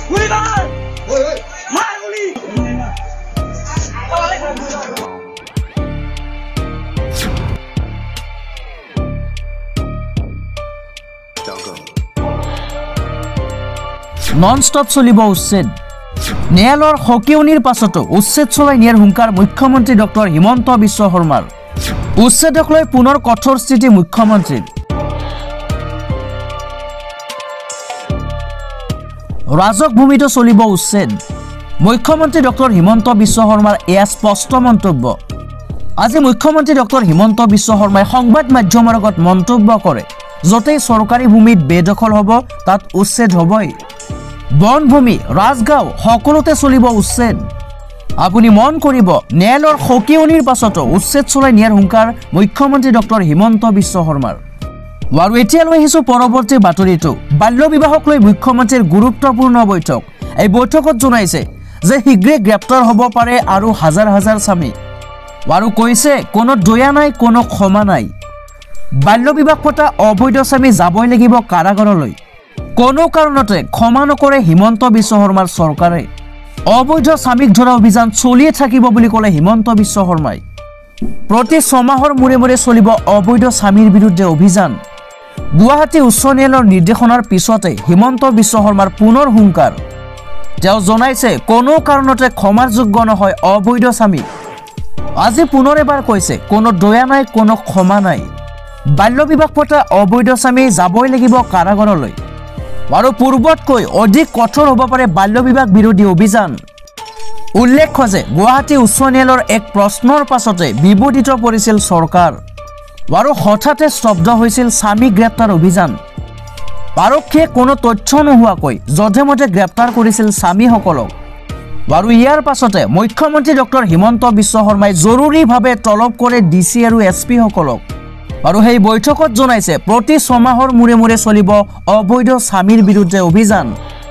Non-stop চলিব উচ্ছেদ ন্যায়ালয়ৰ সকিয়নিৰ পাছতো উচ্ছেদ চলাই নিয়াৰ হুংকাৰ মুখ্যমন্ত্ৰী ডক্টৰ হিমন্ত বিশ্ব শৰ্মাৰ উচ্ছেদক লৈ পুনৰ কঠোৰ স্থিতি মুখ্যমন্ত্ৰীৰ ৰাজক ভূমিতো চলিব উচ্ছেদ মুখ্যমন্ত্ৰী ডক্টৰ হিমন্ত বিশ্ব শৰ্মাৰ এয়া স্পষ্ট মন্তব্য আজি মুখ্যমন্ত্ৰী ডক্টৰ হিমন্ত বিশ্ব শৰ্মাই সংবাদ মাধ্যমৰ আগত মন্তব্য কৰে যতেই চৰকাৰী ভূমিত বেদখল হ'ব তাত উচ্ছেদ হ'বই বনভূমি ৰাজগাঁও সকলোতে চলিব উচ্ছেদ আপুনি মন কৰিব ন্যায়ালয়ৰ সকিয়নিৰ পাছতো উচ্ছেদ চলাই নিয়াৰ হুংকাৰ মুখ্যমন্ত্ৰী ডক্টৰ হিমন্ত বিশ্ব শৰ্মাৰ আৰু এতিয়া লৈ আহিছোঁ পৰৱৰ্তী বাতৰিটো বাল্য বিবাহক লৈ মুখ্যমন্ত্ৰীৰ গুৰুত্বপূৰ্ণ বৈঠক এই বৈঠকত জনাইছে যে শীঘ্ৰে গ্ৰেপ্তাৰ হ'ব পাৰে আৰু হাজাৰ হাজাৰ স্বামী আৰু কৈছে কোনো দয়া নাই কোনো ক্ষমা নাই বাল্য বিবাহ পতা অবৈধ স্বামী যাবই লাগিব কাৰাগাৰলৈ কোনো কাৰণতে ক্ষমা নকৰে হিমন্ত বিশ্ব শৰ্মাৰ চৰকাৰে অবৈধ স্বামীক ধৰা অভিযান চলিয়ে থাকিব বুলি ক'লে হিমন্ত বিশ্ব শৰ্মাই প্ৰতি 6 মাহৰ মূৰে মূৰে চলিব অবৈধ স্বামীৰ বিৰুদ্ধে অভিযান গুৱাহাটী উচ্চ ন্যায়ালয়ৰ নিৰ্দেশনাৰ পিছতে হিমন্ত বিশ্ব শৰ্মাৰ পুনৰ হুংকাৰ তেওঁ জনাইছে কোনো কাৰণতে ক্ষমাৰ যোগ্য নহয় অবৈধ স্বামী আজি পুনৰ এবাৰ কৈছে কোনো দয়া নাই কোনো ক্ষমা নাই বাল্য বিবাহ পতা অবৈধ স্বামী যাবই লাগিব কাৰাগাৰলৈ আৰু পূৰ্বতকৈ অধিক কঠোৰ হ'ব পাৰে বাল্য বিবাহ বিৰোধী অভিযান উল্লেখ্য যে গুৱাহাটী উচ্চ ন্যায়ালয়ৰ এক প্ৰশ্নৰ পাছতে বিবৰ্ধিত কৰিছিল চৰকাৰ আৰু হঠাতে স্তব্ধ হৈছিল স্বামী গ্ৰেপ্তাৰ অভিযান আৰক্ষীয়ে কোনো তথ্য নোহোৱাকৈ যধেমতে গ্ৰেপ্তাৰ কৰিছিল স্বামীসকলক আৰু ইয়াৰ পাছতে মুখ্যমন্ত্ৰী ডক্টৰ হিমন্ত বিশ্ব শৰ্মাই জৰুৰীভাৱে তলব কৰে ডিচি আৰু এছপি সকলক আৰু সেই বৈঠকত জনাইছে প্ৰতি 6 মাহৰ মূৰে মূৰে চলিব অবৈধ স্বামীৰ বিৰুদ্ধে অভিযান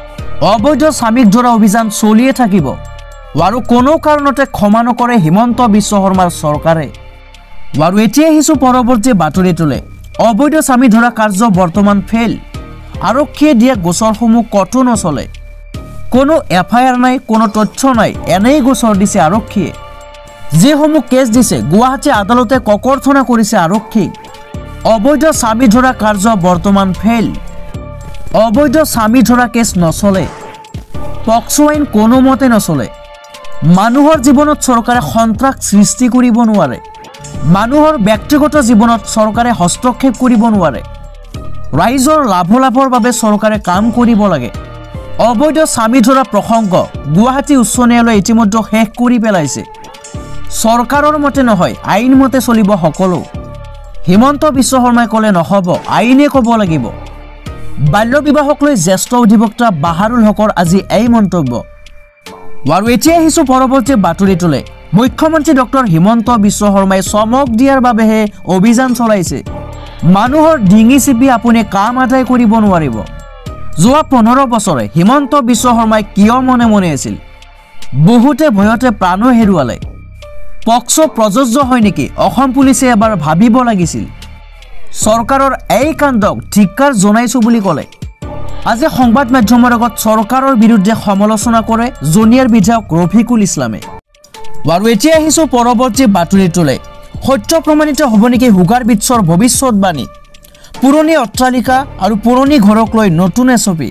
অবৈধ স্বামীক ধৰা অভিযান চলিয়ে থাকিব আৰু কোনো কাৰণতে ক্ষমা নকৰে হিমন্ত বিশ্ব শৰ্মাৰ চৰকাৰে আৰু এতিয়া আহিছোঁ পৰৱৰ্তী বাতৰিটোলৈ অবৈধ স্বামী ধৰা কাৰ্য বৰ্তমান ফেইল আৰক্ষীয়ে দিয়া গোচৰসমূহ কতো নচলে কোনো এফআইআৰ নাই কোনো তথ্য নাই এনেই গোচৰ দিছে আৰক্ষীয়ে যিসমূহ কেছ দিছে গুৱাহাটী আদালতে ককৰ্থনা কৰিছে আৰক্ষী অবৈধ স্বামী ধৰা কাৰ্য বৰ্তমান ফেইল অবৈধ স্বামী ধৰা কেছ নচলে পক্সো আইন কোনোমতে নচলে মানুহৰ জীৱনত চৰকাৰে সন্ত্ৰাস সৃষ্টি কৰিব নোৱাৰে মানুহৰ ব্যক্তিগত জীৱনত চৰকাৰে হস্তক্ষেপ কৰিব নোৱাৰে ৰাইজৰ লাভৰ বাবে চৰকাৰে কাম কৰিব লাগে অবৈধ স্বামী ধৰা প্ৰসংগ গুৱাহাটী উচ্চ ন্যায়ালয়ে ইতিমধ্যে শেষ কৰি পেলাইছে চৰকাৰৰ মতে নহয় আইন মতে চলিব সকলো হিমন্ত বিশ্ব শৰ্মাই ক'লে নহব আইনে ক'ব লাগিব বাল্য বিবাহক লৈ জ্যেষ্ঠ অধিবক্তা বাহাৰুল হকৰ আজি এই মন্তব্য আৰু এতিয়া আহিছোঁ পৰৱৰ্তী বাতৰিটোলৈ মুখ্যমন্ত্ৰী ডক্টৰ হিমন্ত বিশ্ব শৰ্মাই চমক দিয়াৰ বাবেহে অভিযান চলাইছে মানুহৰ ডিঙি চিপি আপুনি কাম আদায় কৰিব নোৱাৰিব যোৱা 15 বছৰে হিমন্ত বিশ্ব শৰ্মাই কিয় মনে মনে আছিল বহুতে ভয়তে প্ৰাণ হেৰুৱালে পক্সো প্ৰযোজ্য হয় নেকি অসম পুলিচে এবাৰ ভাবিব লাগিছিল চৰকাৰৰ এই কাণ্ডক ধিক্কাৰ জনাইছো বুলি ক'লে আজি সংবাদ মাধ্যমৰ আগত চৰকাৰৰ বিৰুদ্ধে সমালোচনা কৰে জুনিয়ৰ বিধায়ক ৰফিকুল ইছলামে আৰু এতিয়া আহিছোঁ পৰৱৰ্তী বাতৰিটোলৈ সত্য প্ৰমাণিত হ'ব নেকি হুগাৰ বিটছৰ ভৱিষ্যতবাণী পুৰণি অট্টালিকা আৰু পুৰণি ঘৰক লৈ নতুন এছপি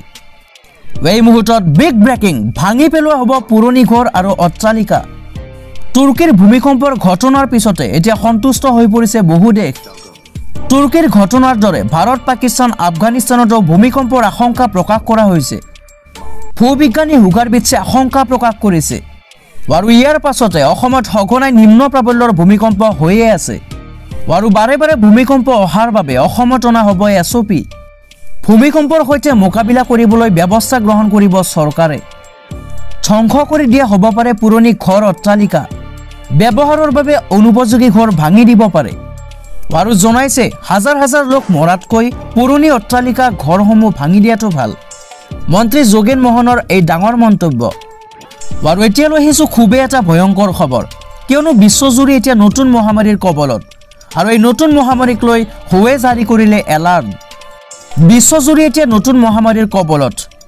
এই মুহূৰ্তত বিগ ব্ৰেকিং ভাঙি পেলোৱা হ'ব পুৰণি ঘৰ আৰু অট্টালিকা তুৰ্কীৰ ভূমিকম্পৰ ঘটনাৰ পিছতে এতিয়া সন্তুষ্ট হৈ পৰিছে বহু দেশ তুৰ্কীৰ ঘটনাৰ দৰে ভাৰত পাকিস্তান আফগানিস্তানতো ভূমিকম্পৰ আশংকা প্ৰকাশ কৰা হৈছে ভূবিজ্ঞানী হুগাৰ বিটছে আশংকা প্ৰকাশ কৰিছে আৰু ইয়াৰ পাছতে অসমত সঘনাই নিম্ন প্ৰাবল্যৰ ভূমিকম্প হৈয়ে আছে আৰু বাৰে বাৰে ভূমিকম্প অহাৰ বাবে অসমত অনা হ'ব এছপি ভূমিকম্পৰ সৈতে মোকাবিলা কৰিবলৈ ব্যৱস্থা গ্ৰহণ কৰিব চৰকাৰে ধ্বংস কৰি দিয়া হ'ব পাৰে পুৰণি ঘৰ অট্টালিকা ব্যৱহাৰৰ বাবে অনুপযোগী ঘৰ ভাঙি দিব পাৰে আৰু জনাইছে হাজাৰ হাজাৰ লোক মৰাতকৈ পুৰণি অট্টালিকা ঘৰসমূহ ভাঙি দিয়াটো ভাল মন্ত্ৰী যোগেন মোহনৰ এই ডাঙৰ মন্তব্য আৰু এতিয়া লৈ আহিছোঁ খুবেই এটা ভয়ংকৰ খবৰ কিয়নো বিশ্বজুৰি এতিয়া নতুন মহামাৰীৰ কবলত আৰু এই নতুন মহামাৰীক লৈ হুৱে জাৰি কৰিলে এলাৰ্ট বিশ্বজুৰি এতিয়া নতুন মহামাৰীৰ কবলত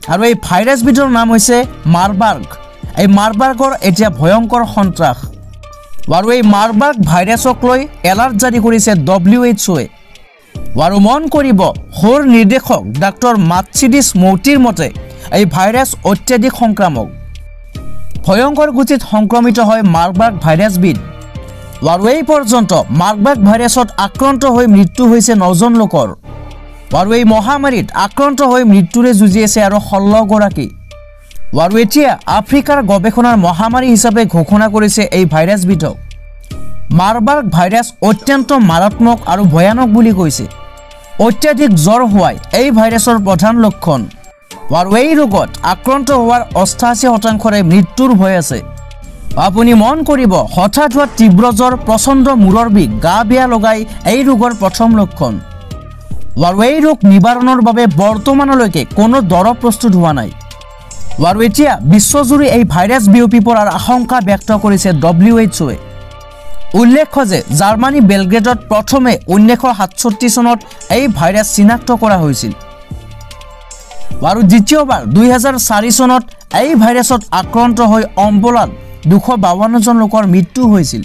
আৰু এই ভাইৰাছবিধৰ নাম হৈছে মাৰবাৰ্গ। এই মাৰবাৰ্গৰ এতিয়া ভয়ংকৰ সন্ত্ৰাস আৰু এই মাৰবাৰ্গ ভাইৰাছক লৈ এলাৰ্ট জাৰি কৰিছে WHO। আৰু মন কৰিব, হোৰ নিৰ্দেশক ডাক্তৰ মাৰ্চিডিছ মৌটিৰ মতে এই ভাইৰাছ অত্যাধিক সংক্ৰামক। ভয়ংকৰ গতিত সংক্ৰমিত হয় মাৰবাৰ্গ ভাইৰাছবিধ। আৰু এই পৰ্যন্ত মাৰবাৰ্গ ভাইৰাছত আক্ৰান্ত হৈ মৃত্যু হৈছে 9জন লোকৰ। আৰু এই মহামাৰীত আক্ৰান্ত হৈ মৃত্যুৰে যুঁজি আছে আৰু 16 গৰাকী। আৰু এতিয়া আফ্ৰিকাৰ গৱেষণাৰ মহামাৰী হিচাপে ঘোষণা কৰিছে এই ভাইৰাছবিধক। মাৰবাৰ্গ ভাইৰাছ অত্যন্ত মাৰাত্মক আৰু ভয়ানক বুলি কৈছে। অত্যাধিক জ্বৰ হোৱাই এই ভাইৰাছৰ প্ৰধান লক্ষণ। আৰু এই ৰোগত আক্ৰান্ত হোৱাৰ 88%ৰে মৃত্যুৰ ভয় আছে। আপুনি মন কৰিব, হঠাৎ হোৱা তীব্ৰ জ্বৰ, প্ৰচণ্ড মূৰৰ বিষ, গা বেয়া লগাই এই ৰোগৰ প্ৰথম লক্ষণ। আৰু এই ৰোগ নিবাৰণৰ বাবে বৰ্তমানলৈকে কোনো দৰৱ প্ৰস্তুত হোৱা নাই। আৰু এতিয়া বিশ্বজুৰি এই ভাইৰাছ বিয়পি পৰাৰ আশংকা ব্যক্ত কৰিছে WHO। উল্লেখ্য যে জাৰ্মানী বেলগ্ৰেডত প্ৰথমে 1967 চনত এই ভাইৰাছ চিনাক্ত কৰা হৈছিল। আৰু দ্বিতীয়বাৰ 2004 চনত এই ভাইৰাছত আক্ৰান্ত হৈ অম্বলাত 252জন লোকৰ মৃত্যু হৈছিল।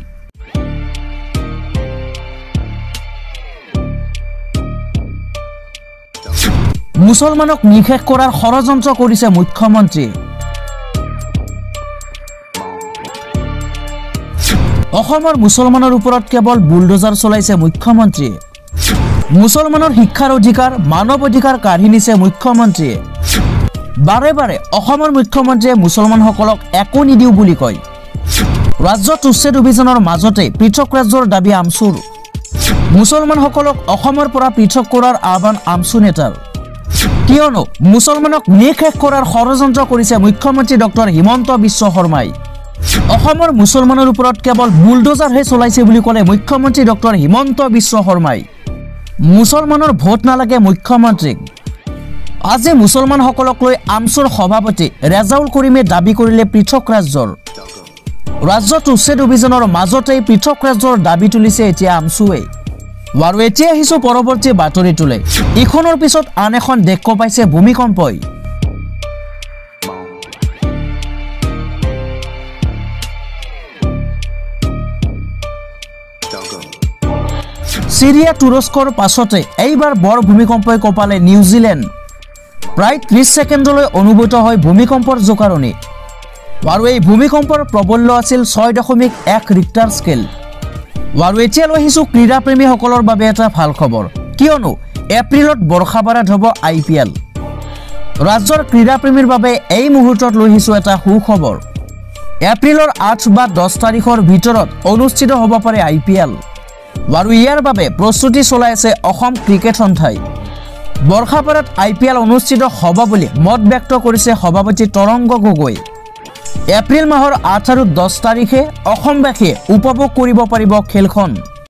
মুছলমানক নিষেধ কৰাৰ ষড়যন্ত্ৰ কৰিছে মুখ্যমন্ত্ৰীয়ে। অসমৰ মুছলমানৰ ওপৰত কেৱল বুলডোজাৰ চলাইছে মুখ্যমন্ত্ৰীয়ে। মুছলমানৰ শিক্ষাৰ অধিকাৰ, মানৱ অধিকাৰ কাঢ়ি নিছে মুখ্যমন্ত্ৰীয়ে। বাৰে বাৰে অসমৰ মুখ্যমন্ত্ৰীয়ে মুছলমানসকলক একো নিদিওঁ বুলি কয়। ৰাজ্যত উচ্ছেদ অভিযানৰ মাজতে পৃথক ৰাজ্যৰ দাবী আমছুৰ। মুছলমানসকলক অসমৰ পৰা পৃথক কৰাৰ আহ্বান আমছু নেতাৰ। কিয়নো মুছলমানক নিষেধ কৰাৰ ষড়যন্ত্ৰ কৰিছে মুখ্যমন্ত্ৰী ডক্টৰ হিমন্ত বিশ্ব শৰ্মাই। অসমৰ মুছলমানৰ ওপৰত কেৱল বুলডোজাৰহে চলাইছে বুলি ক'লে মুখ্যমন্ত্ৰী ডক্টৰ হিমন্ত বিশ্ব শৰ্মাই। মুছলমানৰ ভোট নালাগে মুখ্যমন্ত্ৰীক। আজি মুছলমানসকলক লৈ আমছুৰ সভাপতি ৰেজাউল কৰিমে দাবী কৰিলে পৃথক ৰাজ্যৰ। ৰাজ্যত উচ্ছেদ অভিযানৰ মাজতেই পৃথক ৰাজ্যৰ দাবী তুলিছে এতিয়া আমছুৱে। আৰু এতিয়া আহিছোঁ পৰৱৰ্তী বাতৰিটোলৈ। ইখনৰ পিছত আন এখন দেশ কঁপাইছে ভূমিকম্পই। সিৰিয়া তুৰস্কৰ পাছতে এইবাৰ বৰ ভূমিকম্পই কঁপালে নিউজিলেণ্ড। প্ৰায় 30 ছেকেণ্ডলৈ অনুভূত হয় ভূমিকম্পৰ জোকাৰণি। আৰু এই ভূমিকম্পৰ প্ৰবল্য আছিল 6.1 ৰিক্টাৰ স্কেল। আৰু এতিয়া লৈ আহিছোঁ ক্ৰীড়াপ্ৰেমীসকলৰ বাবে এটা ভাল খবৰ, কিয়নো এপ্ৰিলত বৰ্ষাবাৰত হ'ব IPL। ৰাজ্যৰ ক্ৰীড়াপ্ৰেমীৰ বাবে এই মুহূৰ্তত লৈ আহিছোঁ এটা সুখবৰ। এপ্ৰিলৰ 8 বা 10 তাৰিখৰ ভিতৰত অনুষ্ঠিত হ'ব পাৰে IPL। আৰু ইয়াৰ বাবে প্ৰস্তুতি চলাই আছে অসম ক্ৰিকেট সন্থাই। বৰ্ষাপাৰাত IPL অনুষ্ঠিত হ'ব বুলি মত ব্যক্ত কৰিছে সভাপতি তৰংগ গগৈ। এপ্ৰিল মাহৰ 8 আৰু 10 তাৰিখে অসমবাসীয়ে উপভোগ কৰিব পাৰিব খেলখন।